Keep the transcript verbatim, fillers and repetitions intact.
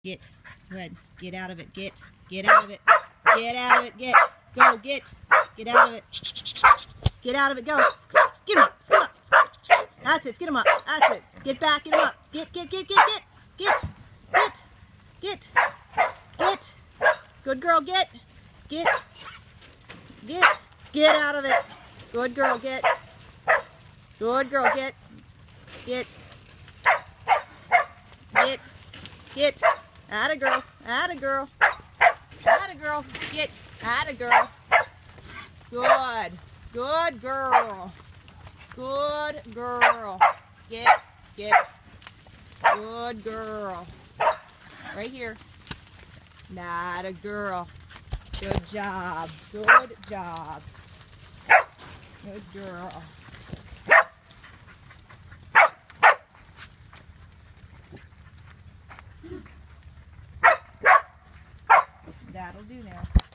Get. Good. Get out of it. Get. Get out of it. Get out of it. Get. Go. Get. Get out of it. Get out of it. Go. Get him up. Get him up. That's it. Get him up. That's it. Get back. Get him up. Get. Get. Get. Get. Get. Get. Get. Get. Get. Good girl. Get. Get. Get. Get out of it. Good girl. Get. Good girl. Get. Get. Get. Get. Atta girl. Atta girl. Atta girl. Get. Atta girl. Good. Good girl. Good girl. Get. Get. Good girl. Right here. Not a girl. Good job. Good job. Good girl. That'll do now.